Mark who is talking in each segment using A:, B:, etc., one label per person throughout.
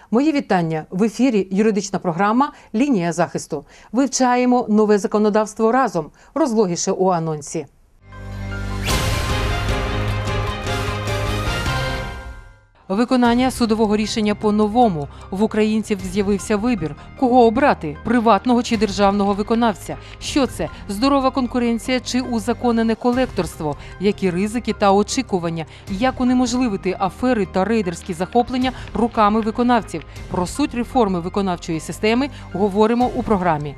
A: Мої вітання. В ефірі юридична програма «Лінія захисту». Вивчаємо нове законодавство разом. Розлогіше у анонсі. Виконання судового рішення по-новому. В українців з'явився вибір. Кого обрати – приватного чи державного виконавця? Що це – здорова конкуренція чи узаконене колекторство? Які ризики та очікування? Як унеможливити афери та рейдерські захоплення руками виконавців? Про суть реформи виконавчої системи говоримо у програмі.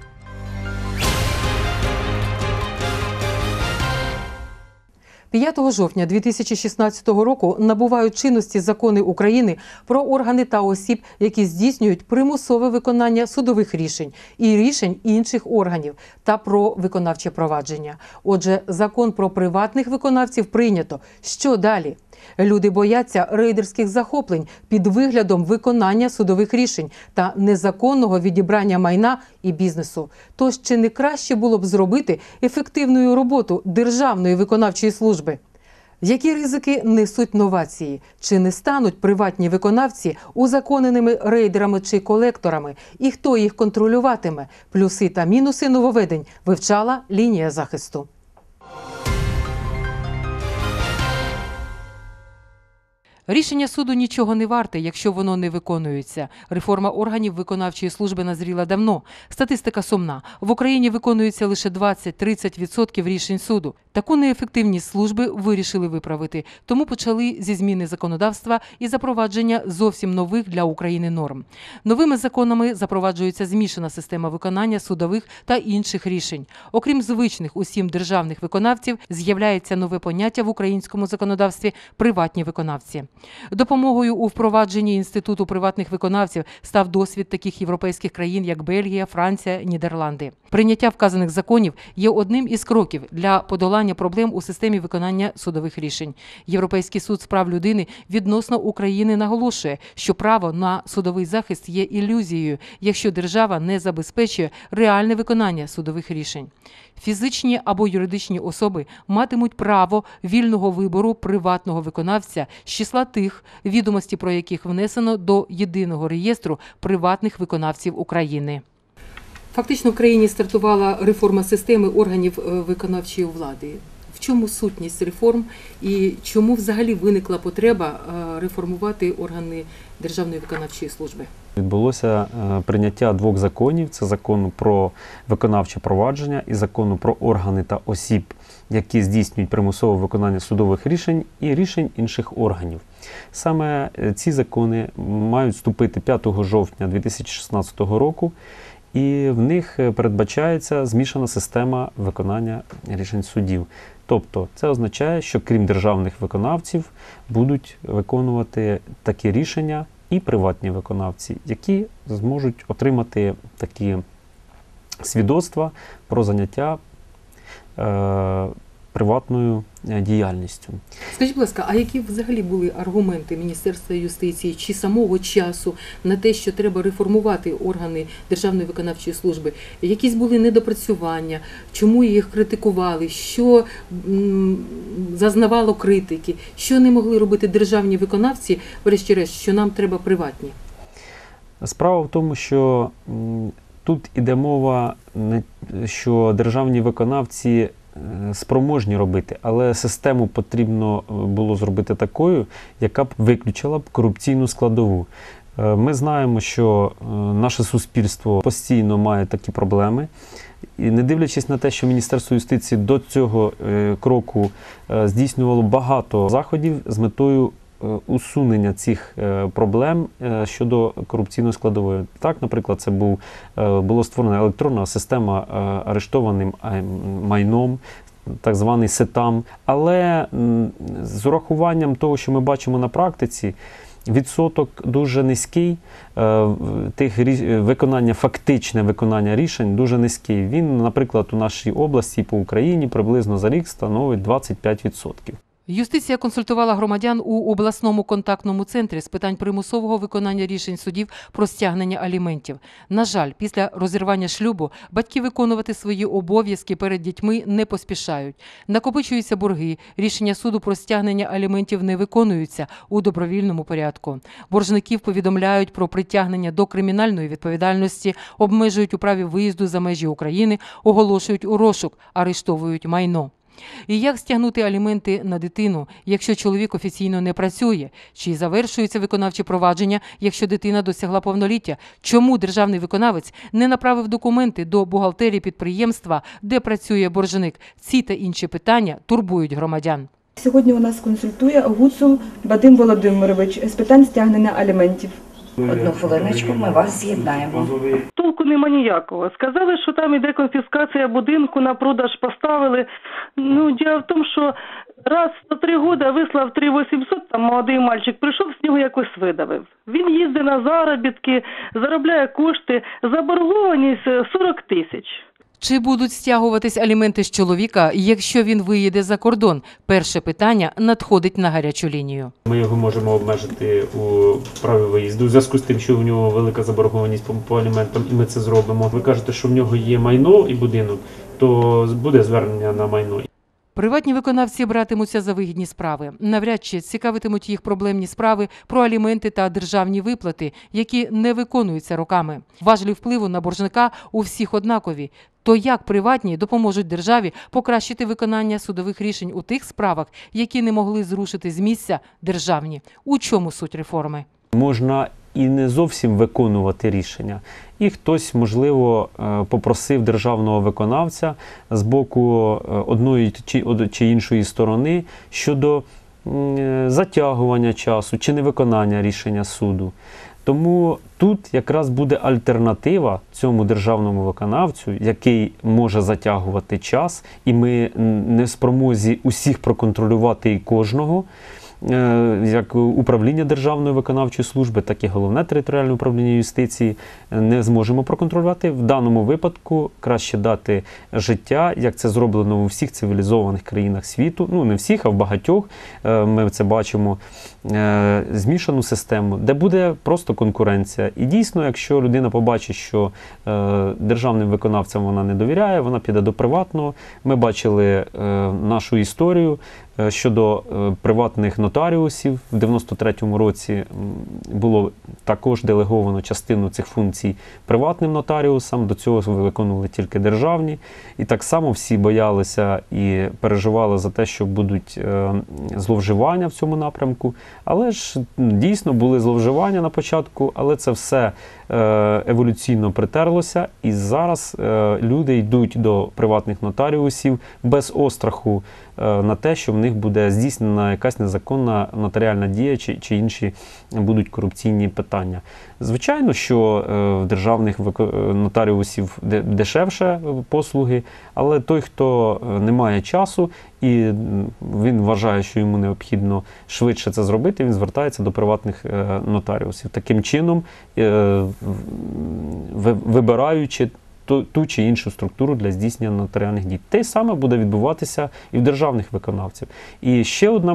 A: «5 жовтня 2016 року набувають чинності закони України про органи та осіб, які здійснюють примусове виконання судових рішень і рішень інших органів, та про виконавче провадження. Отже, закон про приватних виконавців прийнято. Що далі? Люди бояться рейдерських захоплень під виглядом виконання судових рішень та незаконного відібрання майна і бізнесу. Тож чи не краще було б зробити ефективною роботу Державної виконавчої служби? Які ризики несуть новації? Чи не стануть приватні виконавці узаконеними рейдерами чи колекторами? І хто їх контролюватиме? Плюси та мінуси нововведень вивчала лінія захисту. Рішення суду нічого не варте, якщо воно не виконується. Реформа органів виконавчої служби назріла давно. Статистика сумна. В Україні виконується лише 20-30% рішень суду. Таку неефективність служби вирішили виправити. Тому почали зі зміни законодавства і запровадження зовсім нових для України норм. Новими законами запроваджується змішана система виконання судових та інших рішень. Окрім звичних усім державних виконавців, з'являється нове поняття в українському законодавстві – приватні виконавці. Допомогою у впровадженні інституту приватних виконавців став досвід таких європейських країн, як Бельгія, Франція, Нідерланди. Прийняття вказаних законів є одним із кроків для подолання проблем у системі виконання судових рішень. Європейський суд з прав людини відносно України наголошує, що право на судовий захист є ілюзією, якщо держава не забезпечує реальне виконання судових рішень. Фізичні або юридичні особи матимуть право вільного вибору приватного виконавця з числа тих, відомості про яких внесено до єдиного реєстру приватних виконавців України. Фактично в країні стартувала реформа системи органів виконавчої влади. В чому сутність реформ і чому взагалі виникла потреба реформувати органи Державної виконавчої служби?
B: Відбулося прийняття двох законів. Це закон про виконавче провадження і закону про органи та осіб, які здійснюють примусове виконання судових рішень і рішень інших органів. Саме ці закони мають вступити 5 жовтня 2016 року. І в них передбачається змішана система виконання рішень судів. Тобто це означає, що крім державних виконавців будуть виконувати такі рішення і приватні виконавці, які зможуть отримати такі свідоцтва про заняття приватною діяльністю.
A: Скажіть, будь ласка, а які взагалі були аргументи Міністерства юстиції чи самого часу на те, що треба реформувати органи Державної виконавчої служби? Якісь були недопрацювання? Чому їх критикували? Що зазнавало критики? Що не могли робити державні виконавці, врешті-решт, що нам треба приватні?
B: Справа в тому, що тут іде мова, що державні виконавці спроможні робити, але систему потрібно було зробити такою, яка б виключила б корупційну складову. Ми знаємо, що наше суспільство постійно має такі проблеми. І не дивлячись на те, що Міністерство юстиції до цього кроку здійснювало багато заходів з метою усунення цих проблем щодо корупційної складової. Так, наприклад, це було створена електронна система арештованим майном, так званий СЕТАМ. Але з урахуванням того, що ми бачимо на практиці, відсоток дуже низький, фактичне виконання рішень дуже низький. Він, наприклад, у нашій області по Україні приблизно за рік становить 25%.
A: Юстиція консультувала громадян у обласному контактному центрі з питань примусового виконання рішень судів про стягнення аліментів. На жаль, після розірвання шлюбу батьки виконувати свої обов'язки перед дітьми не поспішають. Накопичуються борги, рішення суду про стягнення аліментів не виконуються у добровільному порядку. Боржників повідомляють про притягнення до кримінальної відповідальності, обмежують у праві виїзду за межі України, оголошують у розшук, арештовують майно. І як стягнути аліменти на дитину, якщо чоловік офіційно не працює? Чи завершуються виконавчі провадження, якщо дитина досягла повноліття? Чому державний виконавець не направив документи до бухгалтерії підприємства, де працює боржник? Ці та інші питання турбують громадян.
C: Сьогодні у нас консультує Гуцул Вадим Володимирович з питань стягнення аліментів.
D: Одну хвилиночку, ми вас з'єднаємо.
E: Толку нема ніякого. Сказали, що там іде конфіскація будинку, на продаж поставили. Діло в тому, що раз за 3 роки вислав 3800, там молодий мальчик прийшов, з нього якось видавив. Він їздить на заробітки, заробляє кошти, заборгованість 40 тисяч.
A: Чи будуть стягуватись аліменти з чоловіка, якщо він виїде за кордон? Перше питання надходить на гарячу лінію.
B: Ми його можемо обмежити у праві виїзду в зв'язку з тим, що в нього велика заборгованість по аліментам, і ми це зробимо. Ви кажете, що в нього є майно і будинок, то буде звернення на майно.
A: Приватні виконавці братимуться за вигідні справи. Навряд чи цікавитимуть їх проблемні справи про аліменти та державні виплати, які не виконуються роками. Важелі впливу на боржника у всіх однакові. То як приватні допоможуть державі покращити виконання судових рішень у тих справах, які не могли зрушити з місця державні? У чому суть реформи?
B: Можна і не зовсім виконувати рішення. І хтось, можливо, попросив державного виконавця з боку одної чи іншої сторони щодо затягування часу чи невиконання рішення суду. Тому тут якраз буде альтернатива цьому державному виконавцю, який може затягувати час, і ми не в спромозі усіх проконтролювати і кожного, як управління Державної виконавчої служби, так і Головне територіальне управління юстиції не зможемо проконтролювати. В даному випадку краще дати життя, як це зроблено у всіх цивілізованих країнах світу, не всіх, а в багатьох. Ми це бачимо, змішану систему, де буде просто конкуренція. І дійсно, якщо людина побачить, що державним виконавцям вона не довіряє, вона піде до приватного. Ми бачили нашу історію щодо приватних нотаріусів. В 93-му році було також делеговано частину цих функцій приватним нотаріусам, до цього виконували тільки державні. І так само всі боялися і переживали за те, що будуть зловживання в цьому напрямку. Але ж дійсно були зловживання на початку, але це все еволюційно притерлося. І зараз люди йдуть до приватних нотаріусів без остраху на те, що в них буде здійснена якась незаконна нотаріальна дія чи інші будуть корупційні питання. Звичайно, що в державних нотаріусів дешевше послуги, але той, хто не має часу і він вважає, що йому необхідно швидше це зробити, він звертається до приватних нотаріусів. Таким чином, вибираючи ту чи іншу структуру для здійснення нотаріальних дій. Те саме буде відбуватися і в державних виконавців. І ще одна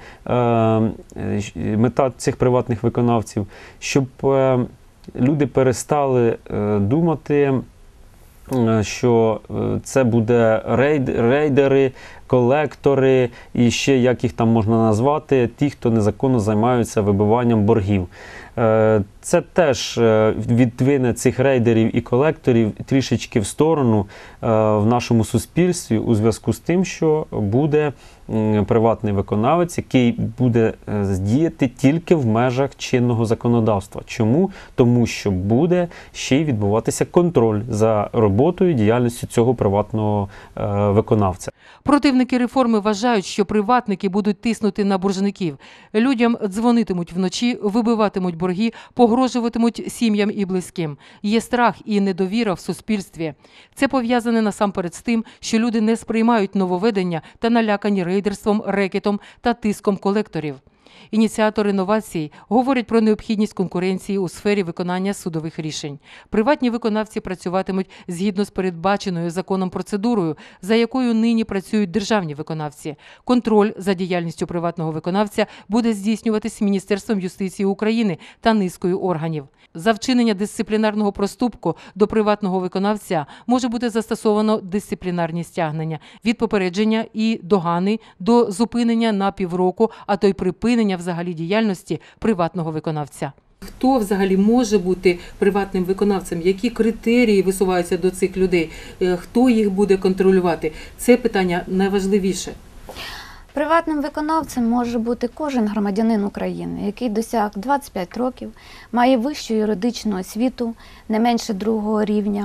B: мета цих приватних виконавців, щоб люди перестали думати, що це буде рейдери, колектори і ще як їх там можна назвати, ті, хто незаконно займаються вибиванням боргів. Це теж віддвине цих рейдерів і колекторів трішечки в сторону в нашому суспільстві у зв'язку з тим, що буде приватний виконавець, який буде діяти тільки в межах чинного законодавства. Чому? Тому що буде ще й відбуватися контроль за роботою і діяльністю цього приватного виконавця.
A: Противники реформи вважають, що приватники будуть тиснути на боржників. Людям дзвонитимуть вночі, вибиватимуть борги, погрожуватимуть сім'ям і близьким. Є страх і недовіра в суспільстві. Це пов'язане насамперед з тим, що люди не сприймають нововведення та налякані рейдерством, рекетом та тиском колекторів. Ініціатори новацій говорять про необхідність конкуренції у сфері виконання судових рішень. Приватні виконавці працюватимуть згідно з передбаченою законом процедурою, за якою нині працюють державні виконавці. Контроль за діяльністю приватного виконавця буде здійснюватись Міністерством юстиції України та низкою органів. За вчинення дисциплінарного проступку до приватного виконавця може бути застосовано дисциплінарні стягнення від попередження і догани до зупинення на півроку, а то й припинення взагалі діяльності приватного виконавця. Хто взагалі може бути приватним виконавцем? Які критерії висуваються до цих людей? Хто їх буде контролювати? Це питання найважливіше.
F: Приватним виконавцем може бути кожен громадянин України, який досяг 25 років, має вищу юридичну освіту не менше 2-го рівня,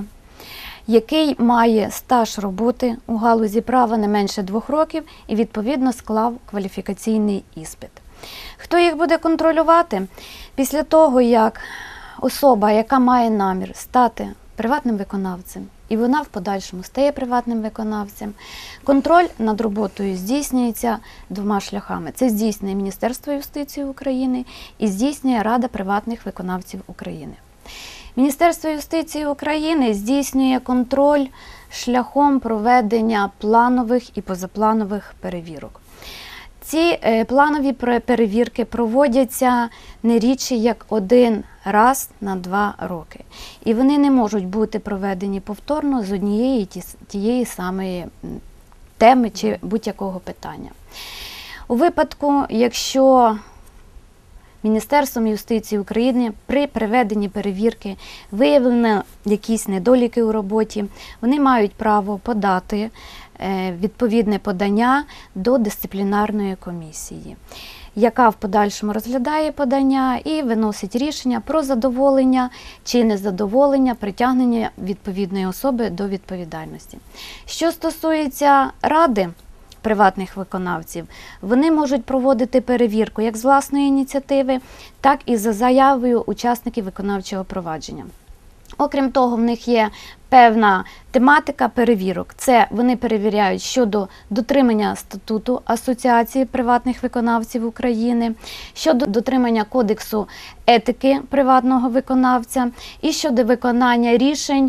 F: який має стаж роботи у галузі права не менше 2 років і відповідно склав кваліфікаційний іспит. Хто їх буде контролювати? Після того, як особа, яка має намір стати приватним виконавцем, і вона в подальшому стає приватним виконавцем, контроль над роботою здійснюється 2 шляхами. Це здійснює Міністерство юстиції України і здійснює Рада приватних виконавців України. Міністерство юстиції України здійснює контроль шляхом проведення планових і позапланових перевірок. Ці планові перевірки проводяться не рідше як 1 раз на 2 роки. І вони не можуть бути проведені повторно з однієї тієї самої теми чи будь-якого питання. У випадку, якщо Міністерством юстиції України при проведенні перевірки виявлено якісь недоліки у роботі, вони мають право подати відповідне подання до дисциплінарної комісії, яка в подальшому розглядає подання і виносить рішення про задоволення чи незадоволення притягнення відповідної особи до відповідальності. Що стосується Ради приватних виконавців, вони можуть проводити перевірку як з власної ініціативи, так і за заявою учасників виконавчого провадження. Окрім того, в них є певна тематика перевірок. Це вони перевіряють щодо дотримання статуту Асоціації приватних виконавців України, щодо дотримання кодексу етики приватного виконавця і щодо виконання рішень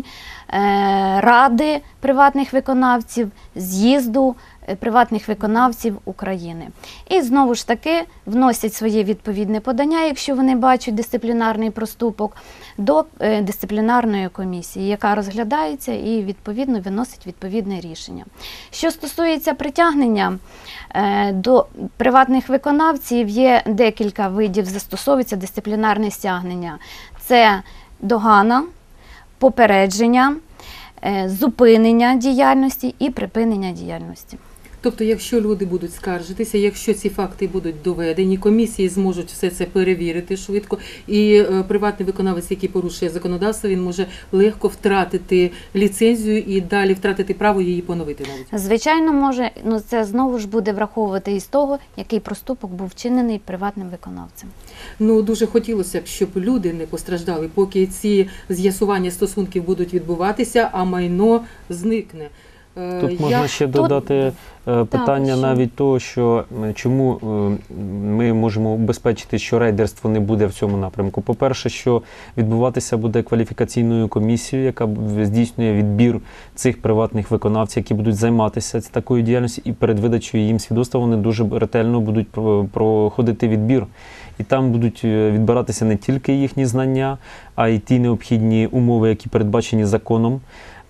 F: Ради приватних виконавців, з'їзду приватних виконавців України. І знову ж таки вносять своє відповідне подання, якщо вони бачать дисциплінарний проступок, до дисциплінарної комісії, яка розглядається і відповідно виносить відповідне рішення. Що стосується притягнення до приватних виконавців, є декілька видів, застосовується дисциплінарне стягнення. Це догана, попередження, зупинення діяльності і припинення діяльності.
A: Тобто, якщо люди будуть скаржитися, якщо ці факти будуть доведені, комісії зможуть все це перевірити швидко, і приватний виконавець, який порушує законодавство, він може легко втратити ліцензію і далі втратити право її поновити навіть.
F: Звичайно, може, але це знову ж буде враховувати із того, який проступок був вчинений приватним виконавцем.
A: Ну, дуже хотілося б, щоб люди не постраждали, поки ці з'ясування стосунків будуть відбуватися, а майно зникне.
B: Тут можна ще додати питання навіть того, що чому ми можемо убезпечити, що рейдерство не буде в цьому напрямку. По-перше, що відбуватися буде кваліфікаційною комісією, яка здійснює відбір цих приватних виконавців, які будуть займатися такою діяльністю, і перед видачею їм свідоцтва вони дуже ретельно будуть проходити відбір. І там будуть відбиратися не тільки їхні знання, а й ті необхідні умови, які передбачені законом.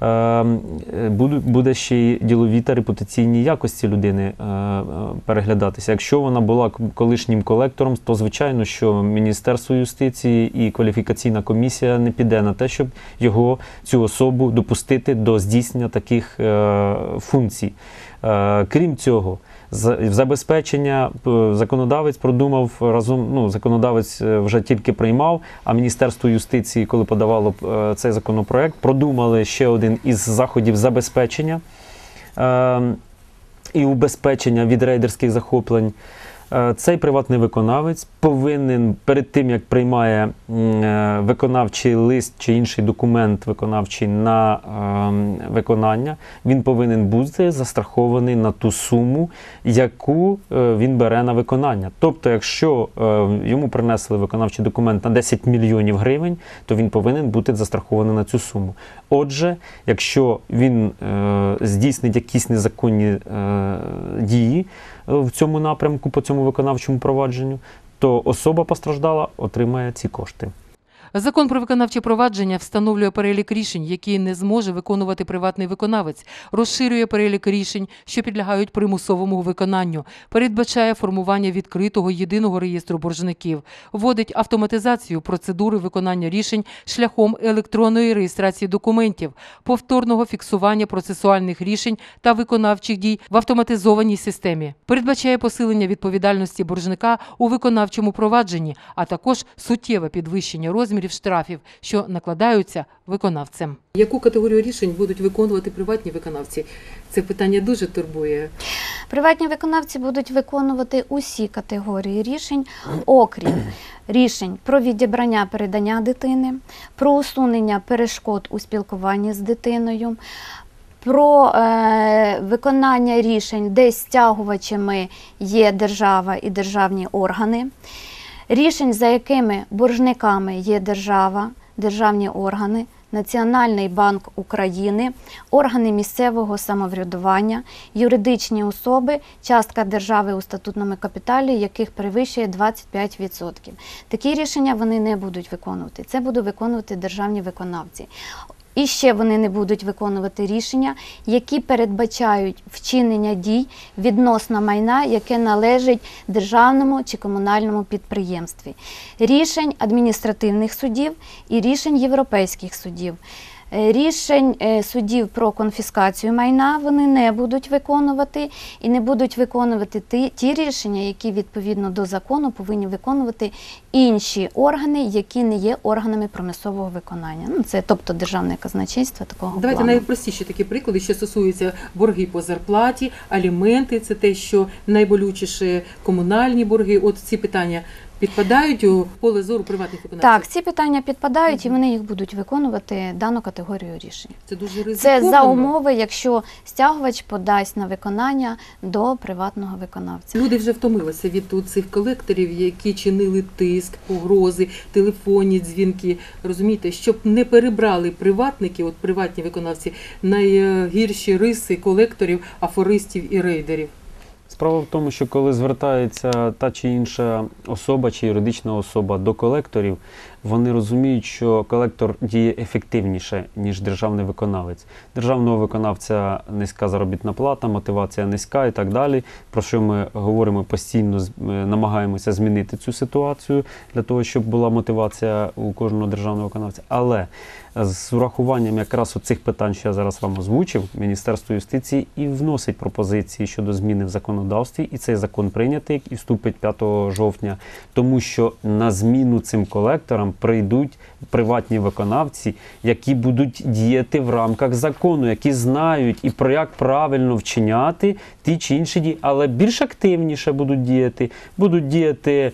B: Буде ще й ділові та репутаційні якості людини переглядатися. Якщо вона була колишнім колектором, то звичайно, що Міністерство юстиції і кваліфікаційна комісія не піде на те, щоб цю особу допустити до здійснення таких функцій. Крім цього, забезпечення законодавець продумав разом, законодавець вже тільки приймав, а Міністерство юстиції, коли подавало цей законопроект, продумали ще один із заходів забезпечення і убезпечення від рейдерських захоплень. Цей приватний виконавець повинен перед тим, як приймає виконавчий лист чи інший документ виконавчий на виконання, він повинен бути застрахований на ту суму, яку він бере на виконання. Тобто, якщо йому принесли виконавчий документ на 10 мільйонів гривень, то він повинен бути застрахований на цю суму. Отже, якщо він здійснить якісь незаконні дії в цьому напрямку, по цьому виконавчому провадженню, то особа постраждала отримає ці кошти.
A: Закон про виконавче провадження встановлює перелік рішень, які не зможе виконувати приватний виконавець, розширює перелік рішень, що підлягають примусовому виконанню, передбачає формування відкритого єдиного реєстру боржників, вводить автоматизацію процедури виконання рішень шляхом електронної реєстрації документів, повторного фіксування процесуальних рішень та виконавчих дій в автоматизованій системі, передбачає посилення відповідальності боржника у виконавчому провадженні, а також суттєве підвищення розмірів штрафів, що накладаються виконавцем. Яку категорію рішень будуть виконувати приватні виконавці? Це питання дуже турбує.
F: Приватні виконавці будуть виконувати усі категорії рішень, окрім рішень про відібрання передання дитини, про усунення перешкод у спілкуванні з дитиною, про виконання рішень, де стягувачами є держава і державні органи, рішень, за якими боржниками є держава, державні органи, Національний банк України, органи місцевого самоврядування, юридичні особи, частка держави у статутному капіталі, яких перевищує 25%. Такі рішення вони не будуть виконувати. Це будуть виконувати державні виконавці. І ще вони не будуть виконувати рішення, які передбачають вчинення дій відносно майна, яке належить державному чи комунальному підприємстві. Рішень адміністративних судів і рішень європейських судів. Рішень судів про конфіскацію майна вони не будуть виконувати і не будуть виконувати ті рішення, які відповідно до закону повинні виконувати інші органи, які не є органами примусового виконання. Це тобто державне казначейство такого
A: Давайте
F: плану.
A: найпростіші такі приклади, що стосуються борги по зарплаті, аліменти, це те, що найболючіше, комунальні борги. От ці питання підпадають у поле зору приватних виконавців?
F: Так, ці питання підпадають, і вони їх будуть виконувати дану категорію рішень.
A: Це дуже ризиковано.
F: Це за умови, якщо стягувач подасть на виконання до приватного виконавця.
A: Люди вже втомилися від цих колекторів, які чинили тиск, погрози, телефонні дзвінки. Розумієте, щоб не перебрали приватники, от приватні виконавці, найгірші риси колекторів, афористів і рейдерів.
B: Справа в тому, що коли звертається та чи інша особа, чи юридична особа до колекторів, вони розуміють, що колектор діє ефективніше, ніж державний виконавець. Державного виконавця низька заробітна плата, мотивація низька і так далі, про що ми говоримо постійно, намагаємося змінити цю ситуацію для того, щоб була мотивація у кожного державного виконавця. Але з урахуванням якраз оцих питань, що я зараз вам озвучив, Міністерство юстиції і вносить пропозиції щодо зміни в законодавстві, і цей закон прийнятий і вступить 5 жовтня, тому що на зміну цим колекторам прийдуть приватні виконавці, які будуть діяти в рамках закону, які знають і про як правильно вчиняти ті чи інші дії, але більш активніше будуть діяти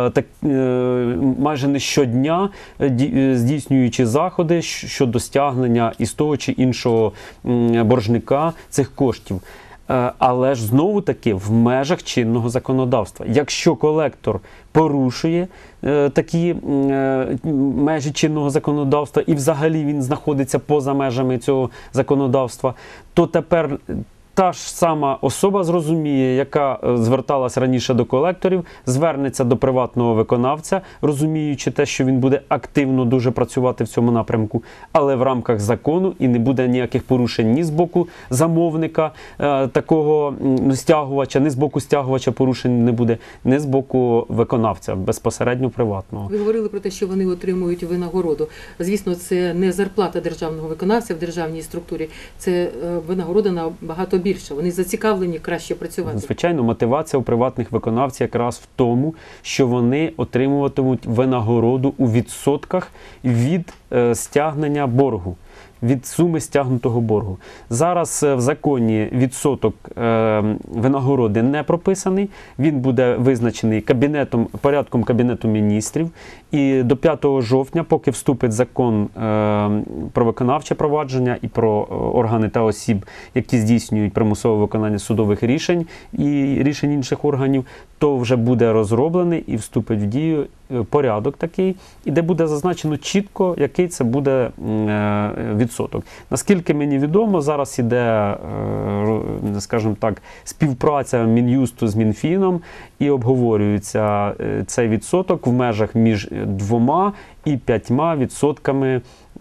B: майже не щодня, здійснюючи заходи щодо стягнення із того чи іншого боржника цих коштів. Але ж знову-таки в межах чинного законодавства. Якщо колектор порушує такі межі чинного законодавства і взагалі він знаходиться поза межами цього законодавства, то тепер та ж сама особа зрозуміє, яка зверталась раніше до колекторів, звернеться до приватного виконавця, розуміючи те, що він буде активно дуже працювати в цьому напрямку, але в рамках закону, і не буде ніяких порушень ні з боку замовника такого стягувача, ні з боку стягувача порушень не буде, ні з боку виконавця, безпосередньо приватного.
A: Ви говорили про те, що вони отримують винагороду. Звісно, це не зарплата державного виконавця в державній структурі, це винагорода набагато більше. Вони зацікавлені краще працювати.
B: Звичайно, мотивація у приватних виконавців якраз в тому, що вони отримуватимуть винагороду у відсотках від стягнення боргу. від суми стягнутого боргу. Зараз в законі відсоток винагороди не прописаний, він буде визначений порядком Кабінету міністрів, і до 5 жовтня, поки вступить закон про виконавче провадження і про органи та осіб, які здійснюють примусове виконання судових рішень і рішень інших органів, то вже буде розроблений і вступить в дію порядок такий, і де буде зазначено чітко, який це буде відсоток. Наскільки мені відомо, зараз іде, скажімо так, співпраця Мін'юсту з Мінфіном і обговорюється цей відсоток в межах між 2 і 5%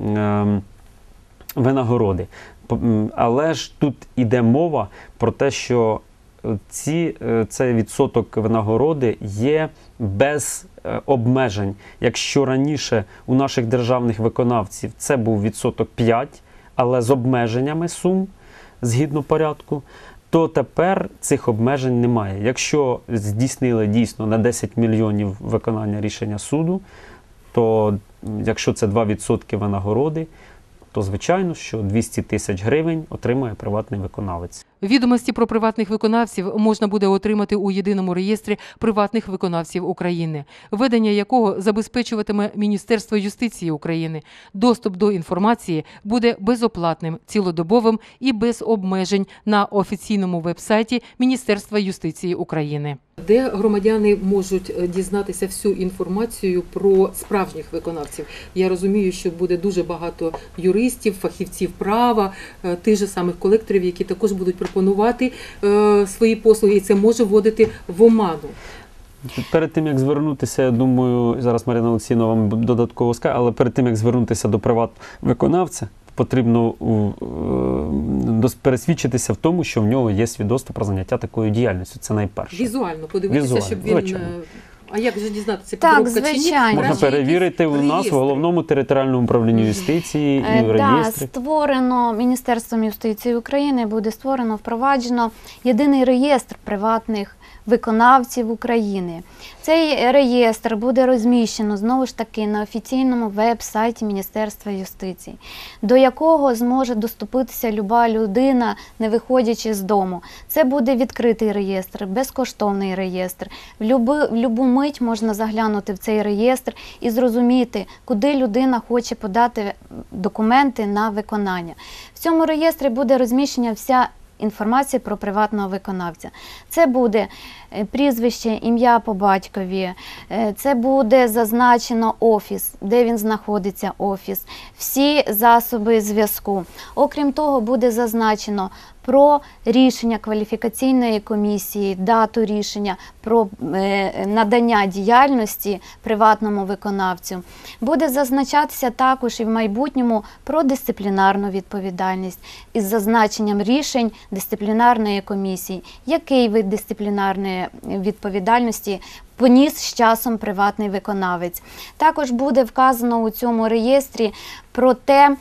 B: винагороди. Але ж тут іде мова про те, що цей відсоток винагороди є без обмежень. Якщо раніше у наших державних виконавців це був відсоток 5, але з обмеженнями сум, згідно порядку, то тепер цих обмежень немає. Якщо здійснили дійсно на 10 мільйонів виконання рішення суду, то якщо це 2% винагороди, то звичайно, що 200 тисяч гривень отримує приватний виконавець.
A: Відомості про приватних виконавців можна буде отримати у єдиному реєстрі приватних виконавців України, ведення якого забезпечуватиме Міністерство юстиції України. Доступ до інформації буде безоплатним, цілодобовим і без обмежень на офіційному веб-сайті Міністерства юстиції України. Де громадяни можуть дізнатися всю інформацію про справжніх виконавців? Я розумію, що буде дуже багато юристів, фахівців права, тих же самих колекторів, які також будуть пропонувати свої послуги, і це може вводити в оману.
B: Перед тим, як звернутися, я думаю, зараз Марина Олексіївна вам додатково скаже, але перед тим, як звернутися до приват-виконавця, потрібно пересвідчитися в тому, що в нього є свідоцтво про заняття такою діяльністю. Це найперше.
A: Візуально подивитися,
B: Візуально,
A: щоб він...
B: звичайно.
A: А як же дізнатися,
F: Так,
A: підробка чи ні?
F: звичайно.
B: Можна перевірити у нас в Головному територіальному управлінні юстиції і в реєстрі.
F: Створено Міністерством юстиції України, буде створено, впроваджено єдиний реєстр приватних виконавців України. Цей реєстр буде розміщено, знову ж таки, на офіційному веб-сайті Міністерства юстиції, до якого зможе доступитися люба людина, не виходячи з дому. Це буде відкритий реєстр, безкоштовний реєстр. В любу мить можна заглянути в цей реєстр і зрозуміти, куди людина хоче подати документи на виконання. В цьому реєстрі буде розміщена вся інформація про приватного виконавця. Це буде прізвище, ім'я по батькові, це буде зазначено офіс, де він знаходиться офіс, всі засоби зв'язку. Окрім того, буде зазначено про рішення кваліфікаційної комісії, дату рішення, про надання діяльності приватному виконавцю. Буде зазначатися також і в майбутньому про дисциплінарну відповідальність із зазначенням рішень дисциплінарної комісії, який вид дисциплінарної відповідальності поніс з часом приватний виконавець. Також буде вказано у цьому реєстрі про те,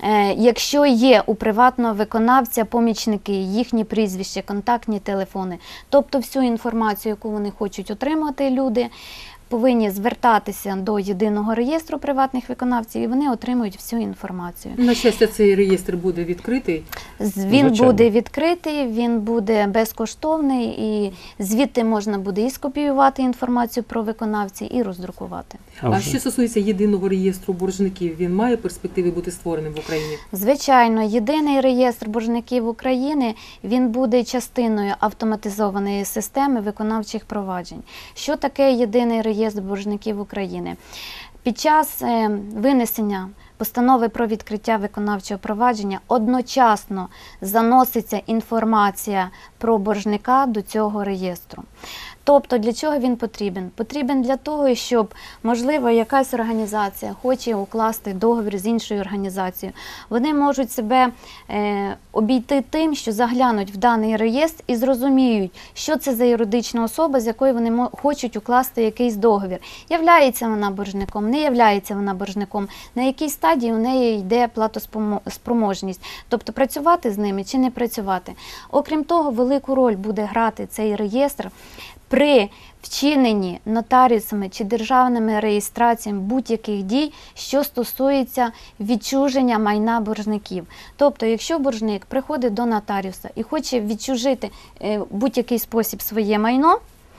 F: якщо є у приватного виконавця помічники, їхні прізвища, контактні телефони, тобто всю інформацію, яку вони хочуть отримати люди, повинні звертатися до єдиного реєстру приватних виконавців, і вони отримують всю інформацію.
A: На щастя, цей реєстр буде відкритий?
F: Він
B: Звичайно.
F: буде відкритий, він буде безкоштовний, і звідти можна буде і скопіювати інформацію про виконавців, і роздрукувати.
A: А що стосується єдиного реєстру боржників, він має перспективи бути створеним в Україні?
F: Звичайно, єдиний реєстр боржників України, він буде частиною автоматизованої системи виконавчих проваджень. Що таке єдиний реєстр боржників України? Під час винесення постанови про відкриття виконавчого провадження одночасно заноситься інформація про боржника до цього реєстру. Тобто, для чого він потрібен? Потрібен для того, щоб, можливо, якась організація хоче укласти договір з іншою організацією. Вони можуть себе обійти тим, що заглянуть в даний реєстр і зрозуміють, що це за юридична особа, з якою вони хочуть укласти якийсь договір. Являється вона боржником, не являється вона боржником, на якій стадії у неї йде платоспроможність. Тобто, працювати з ними чи не працювати. Окрім того, велику роль буде грати цей реєстр при вчиненні нотаріусами чи державними реєстраціями будь-яких дій, що стосується відчуження майна боржників. Тобто, якщо боржник приходить до нотаріуса і хоче відчужити в будь-який спосіб своє майно,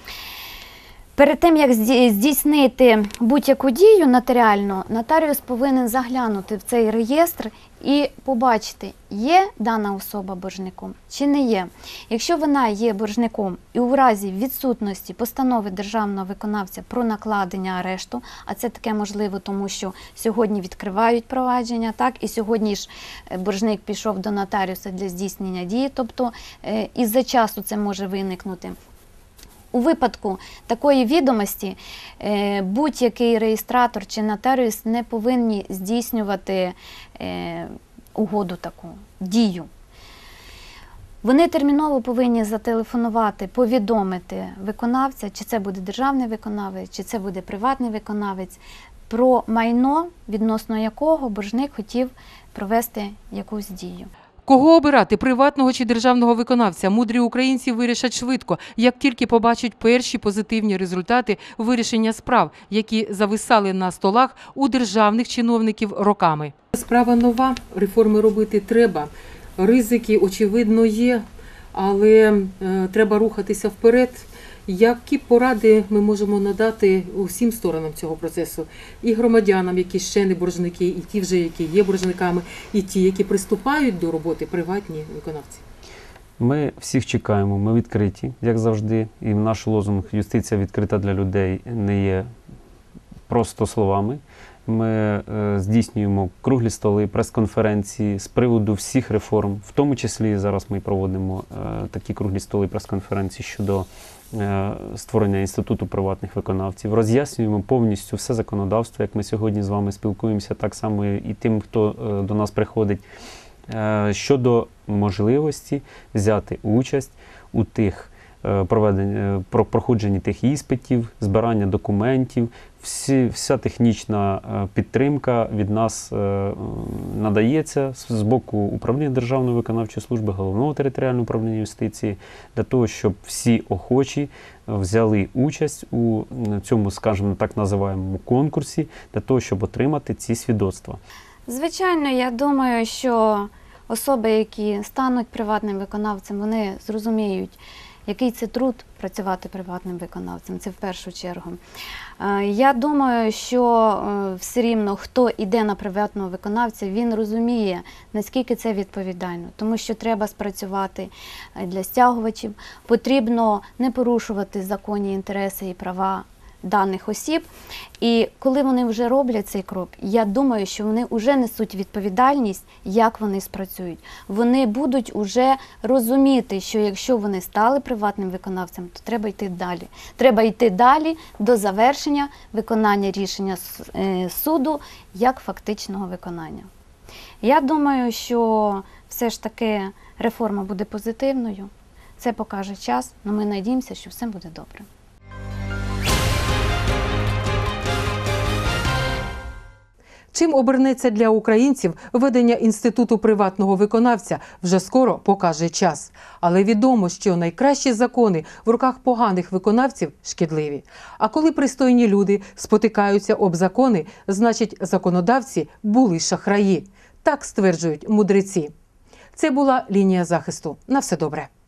F: перед тим, як здійснити будь-яку дію нотаріальну, нотаріус повинен заглянути в цей реєстр і побачити, є дана особа боржником чи не є. Якщо вона є боржником і у разі відсутності постанови державного виконавця про накладення арешту, а це таке можливо, тому що сьогодні відкривають провадження, так, і сьогодні ж боржник пішов до нотаріуса для здійснення дії, тобто із-за часу це може виникнути. У випадку такої відомості будь-який реєстратор чи нотаріус не повинні здійснювати угоду таку, дію. Вони терміново повинні зателефонувати, повідомити виконавця, чи це буде державний виконавець, чи це буде приватний виконавець, про майно, відносно якого боржник хотів провести якусь дію.
A: Кого обирати – приватного чи державного виконавця? Мудрі українці вирішать швидко, як тільки побачать перші позитивні результати вирішення справ, які зависали на столах у державних чиновників роками. Справа нова, реформи робити треба. Ризики, очевидно, є, але треба рухатися вперед. Які поради ми можемо надати усім сторонам цього процесу? І громадянам, які ще не боржники, і ті вже, які є боржниками, і ті, які приступають до роботи, приватні виконавці?
B: Ми всіх чекаємо, ми відкриті, як завжди. І наш лозунг «Юстиція відкрита для людей» не є просто словами. Ми здійснюємо круглі столи, прес-конференції з приводу всіх реформ. В тому числі зараз ми проводимо такі круглі столи, прес-конференції щодо створення інституту приватних виконавців. Роз'яснюємо повністю все законодавство, як ми сьогодні з вами спілкуємося, так само і тим, хто до нас приходить, щодо можливості взяти участь у тих проходженні тих іспитів, збирання документів. Вся технічна підтримка від нас надається з боку Управління Державної виконавчої служби, Головного територіального управління юстиції, для того, щоб всі охочі взяли участь у цьому, скажімо, так називаємому конкурсі, для того, щоб отримати ці свідоцтва.
F: Звичайно, я думаю, що особи, які стануть приватним виконавцем, вони зрозуміють, який це труд працювати приватним виконавцем, це в першу чергу. Я думаю, що все рівно, хто йде на приватного виконавця, він розуміє, наскільки це відповідально. Тому що треба спрацювати для стягувачів, потрібно не порушувати законні інтереси і права даних осіб. І коли вони вже роблять цей крок, я думаю, що вони вже несуть відповідальність, як вони спрацюють. Вони будуть вже розуміти, що якщо вони стали приватним виконавцем, то треба йти далі. Треба йти далі до завершення виконання рішення суду як фактичного виконання. Я думаю, що все ж таки реформа буде позитивною. Це покаже час, але ми надіємося, що все буде добре.
A: Чим обернеться для українців ведення інституту приватного виконавця, вже скоро покаже час. Але відомо, що найкращі закони в руках поганих виконавців шкідливі. А коли пристойні люди спотикаються об закони, значить законодавці були шахраї. Так стверджують мудреці. Це була лінія захисту. На все добре.